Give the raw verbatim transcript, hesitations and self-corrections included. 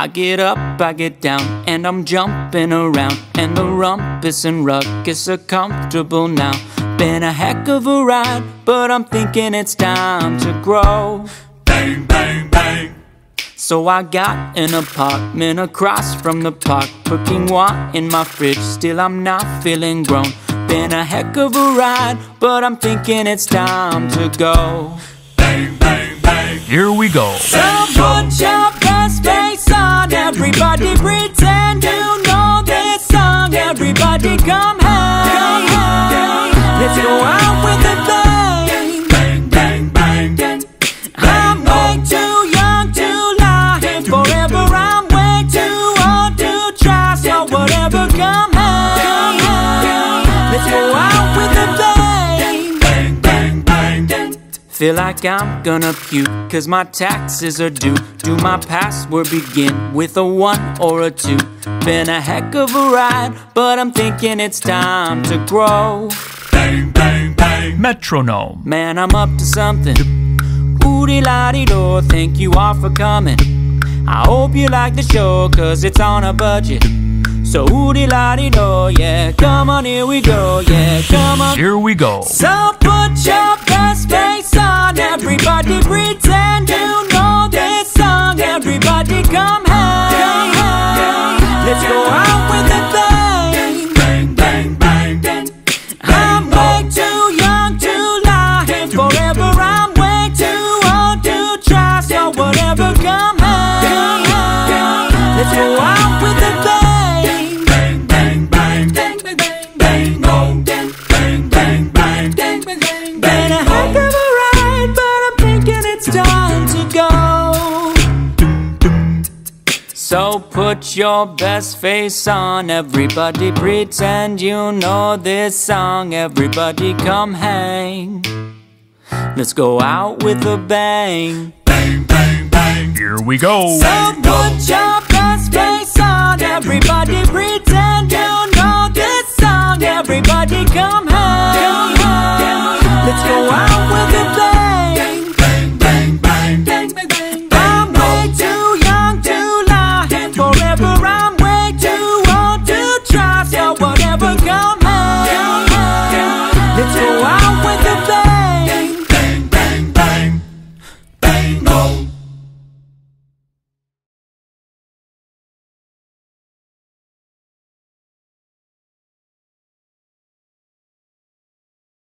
I get up, I get down, and I'm jumping around, and the rumpus and ruckus are comfortable now. Been a heck of a ride, but I'm thinking it's time to grow. Bang, bang, bang. So I got an apartment across from the park, cooking wine in my fridge, still I'm not feeling grown. Been a heck of a ride, but I'm thinking it's time to go. Bang, bang, bang. Here we go. So put your best face on, everybody pretend you know this song. Everybody come hang, let's go out with a bang. Bang, bang, bang. I'm way too young to lie, and forever I'm way too old to try. So whatever, come hang, let's go out with a bang. Bang, bang, bang. Feel like I'm gonna puke, cause my taxes are due. Do my password begin with a one or a two? Been a heck of a ride, but I'm thinking it's time to grow. Bang, bang, bang. Metronome. Man, I'm up to something. Oodie-la-dee-do, thank you all for coming. I hope you like the show, cause it's on a budget. So oodie-la-dee-do, yeah, come on, here we go, yeah, come on. Here we go. So put your best face on, everybody pretend you know this song. Everybody come hang, let's go out with a bang. Bang, bang, bang. I'm way too young to lie, and forever I'm way too old to try. So whatever, come hang, let's go out with a bang. Bang, bang, bang. Bang, bang, bang. Bang, bang, bang. Been a heck of a ride, but I'm thinking it's time to go. So put your best face on, everybody pretend you know this song. Everybody come hang, let's go out with a bang. Bang, bang, bang. Here we go. So put your best face on, everybody pretend you know this song. Everybody come hang,